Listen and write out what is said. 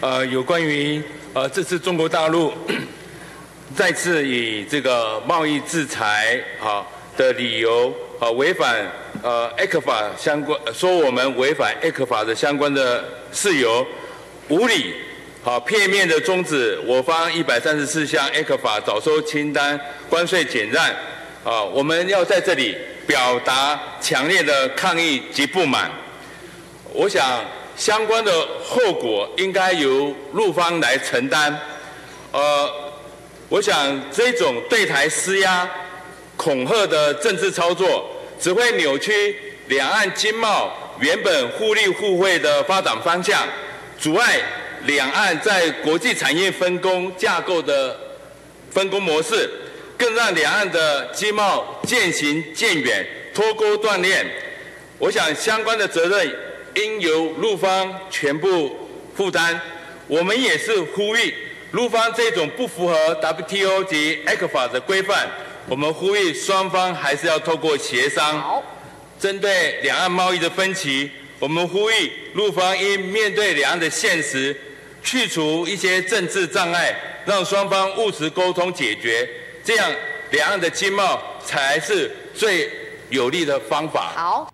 有关于这次中国大陆再次以这个贸易制裁的理由违反ECFA 相关，说我们违反 ECFA 的相关的事由，无理片面的终止我方134项 ECFA 早收清单关税减让我们要在这里表达强烈的抗议及不满。我想相关的后果应该由陆方来承担。我想这种对台施压、恐吓的政治操作，只会扭曲两岸经贸原本互利互惠的发展方向，阻碍两岸在国际产业分工架构的分工模式，更让两岸的经贸渐行渐远、脱钩断裂。我想相关的责任应由陆方全部负担。我们也是呼吁陆方这种不符合 WTO 及 ECFA 的规范，我们呼吁双方还是要透过协商。针对两岸贸易的分歧，我们呼吁陆方应面对两岸的现实，去除一些政治障碍，让双方务实沟通解决，这样两岸的经贸才是最有利的方法。好。